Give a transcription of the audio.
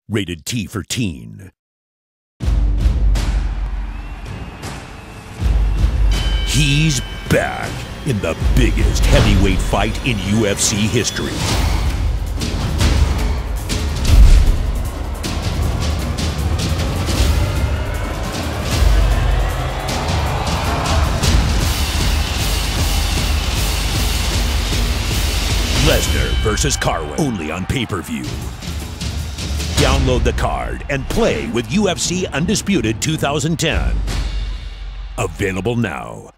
Rated T for teen. He's back in the biggest heavyweight fight in UFC history. Lesner versus Carwin, only on pay-per-view. Download the card and play with UFC Undisputed 2010. Available now.